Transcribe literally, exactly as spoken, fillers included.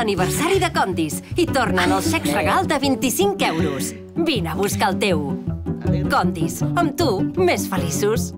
l'aniversari de Condis i tornen el xec regal de vint-i-cinc euros. Vine a buscar el teu. Condis, amb tu, més feliços.